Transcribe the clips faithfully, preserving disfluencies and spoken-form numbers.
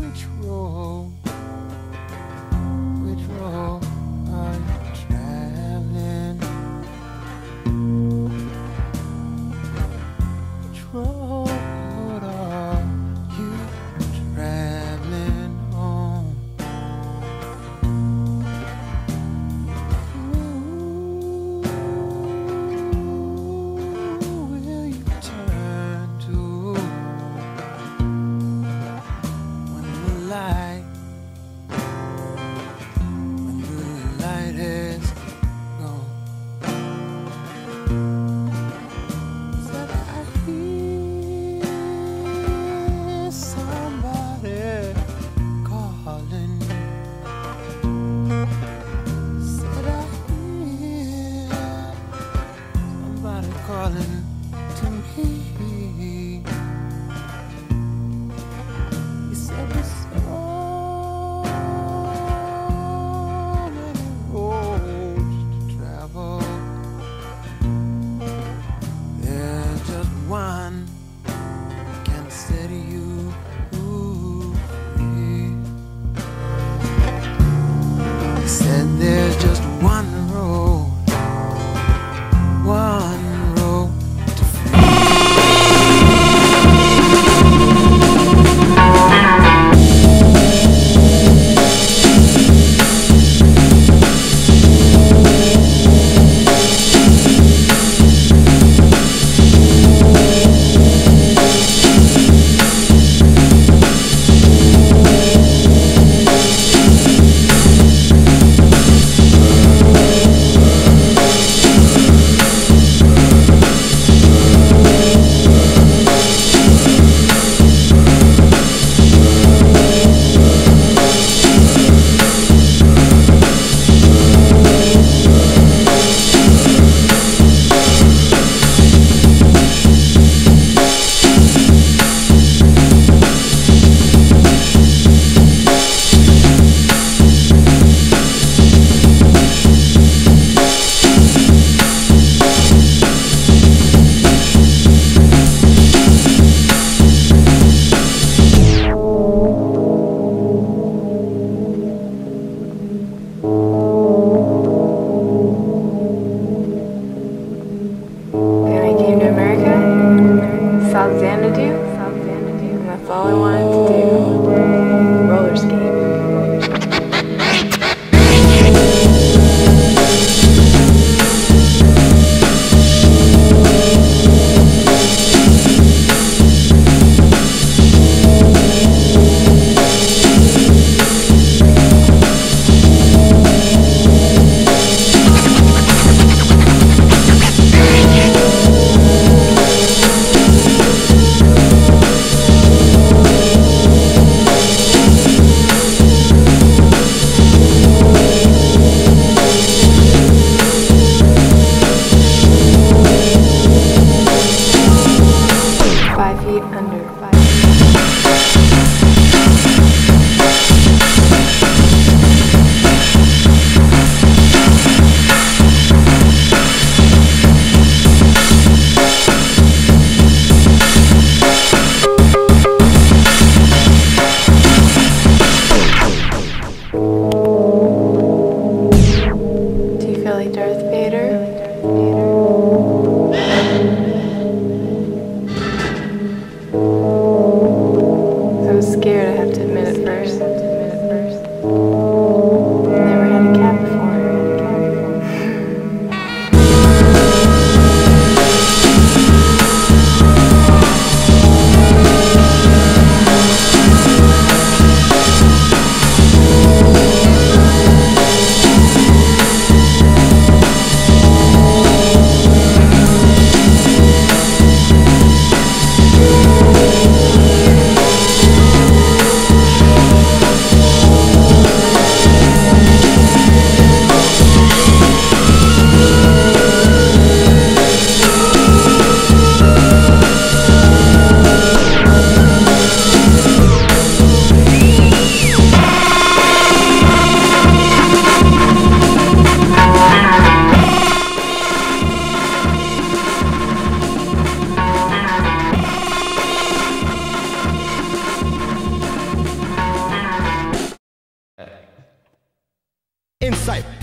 which road, which road are you traveling? Which road are you traveling on? Who will you turn to when the light, when the light has gone? Said I hear somebody calling. Said I hear somebody calling to me. He said there's so many roads to travel. There's just one can set you free. He said there's just one road, one road to free.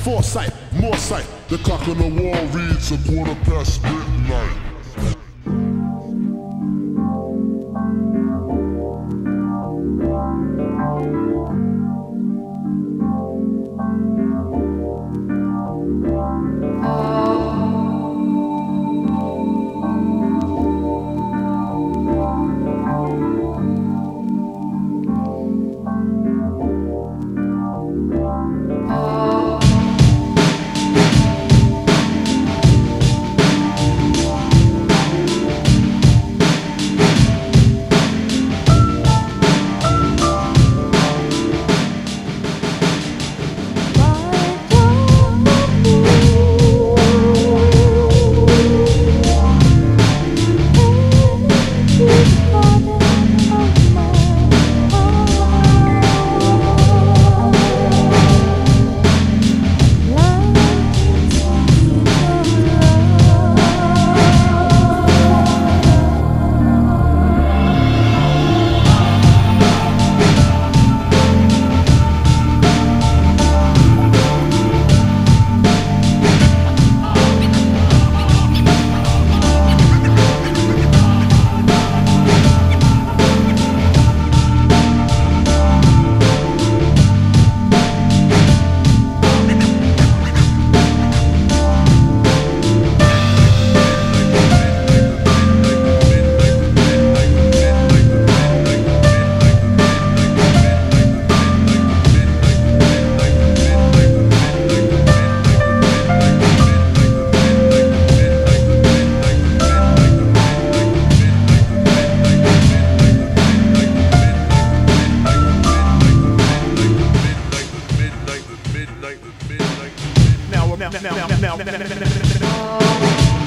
Foresight, more sight. The clock on the wall reads a quarter past midnight. Now, now, now, now, now, now, now, now, now.